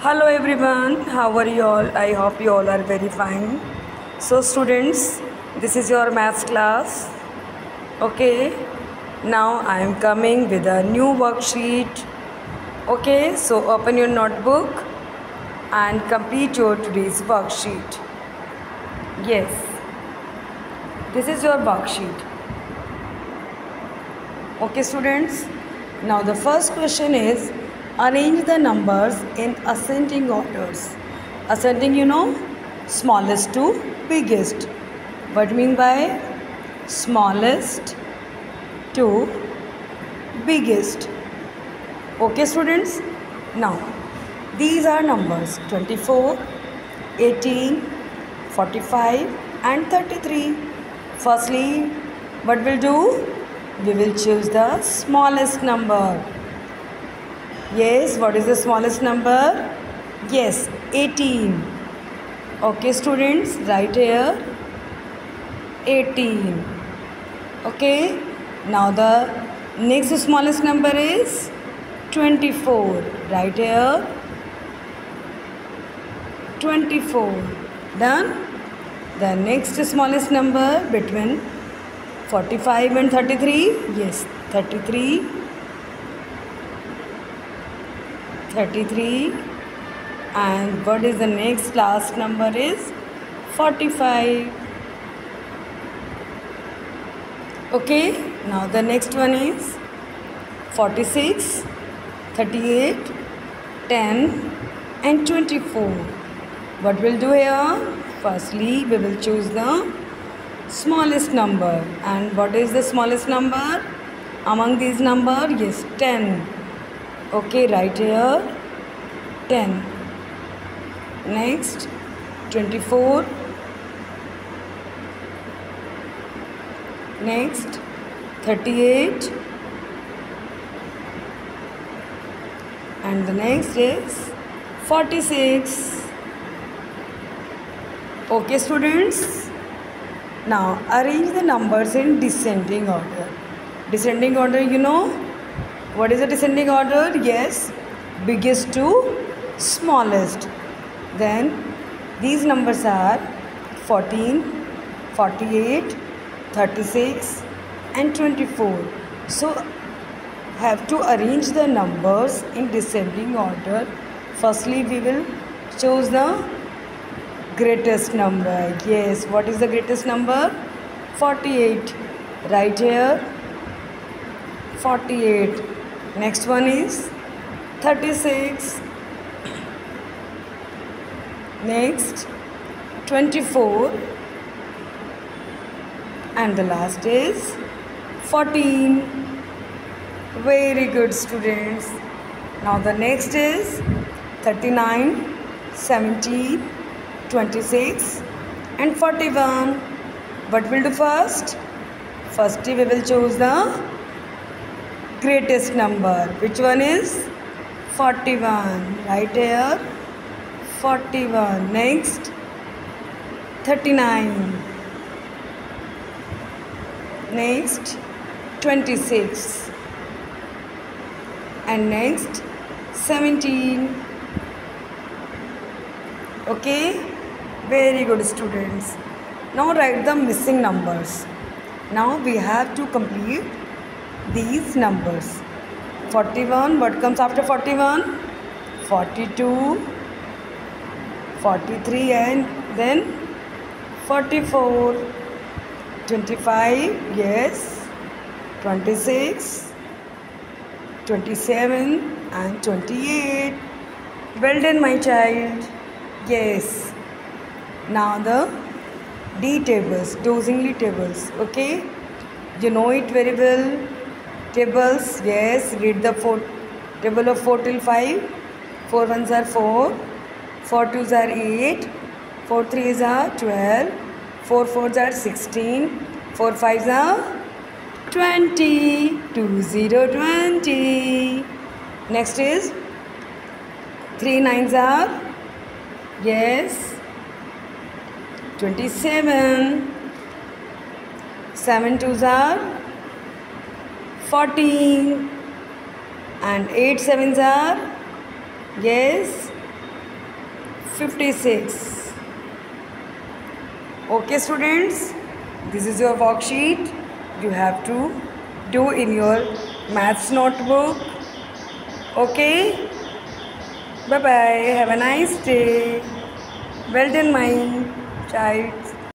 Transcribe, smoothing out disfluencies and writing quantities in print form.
Hello everyone, how are you all? I hope you all are very fine. So students, this is your maths class. Okay, now I am coming with a new worksheet. Okay, so open your notebook and complete your today's worksheet. Yes, this is your worksheet. Okay students, now the first question is arrange the numbers in ascending orders. Ascending, smallest to biggest. What do you mean by smallest to biggest? Okay students, now these are numbers 24, 18, 45 and 33. Firstly, what we'll do? We will choose the smallest number. Yes, what is the smallest number? Yes, 18. Okay students, right here 18. Okay, now the next smallest number is 24. Right here 24. Done. The next smallest number between 45 and 33. Yes, 33. 33. And what is the next last number is 45. Okay, now the next one is 46, 38, 10 and 24. What we'll do here? Firstly, we will choose the smallest number. And what is the smallest number among these numbers? Yes, 10. Okay, right here 10. Next 24. Next 38. And the next is 46. Okay students, now arrange the numbers in descending order. Descending order, what is the descending order? Yes, biggest to smallest. Then these numbers are 14, 48, 36 and 24. So have to arrange the numbers in descending order. Firstly, we will choose the greatest number. Yes, what is the greatest number? 48. Right here 48. Next one is 36. Next 24. And the last is 14. Very good students. Now the next is 39, 17, 26 and 41. What we'll do first? Firstly, we will choose the greatest number. Which one is 41? Right here 41. Next 39. Next 26. And next 17. Okay, very good students. Now write the missing numbers. Now we have to complete these numbers. 41, what comes after 41? 42, 43 and then 44. 25, yes, 26, 27 and 28. Well done my child. Yes. Now the D tables, dosingly tables. Okay, you know it very well. Tables, yes, read the table of 4 till 5. 4 ones are 4, 4 twos are 8, 4 threes are 12, 4 fours are 16, 4 fives are 20, 2 0 20. Next is 3 nines are, yes, 27, 7 twos are 14 and 8 sevens are, yes, 56. Okay students, this is your worksheet. You have to do in your maths notebook. Okay, bye bye, have a nice day. Well done my child.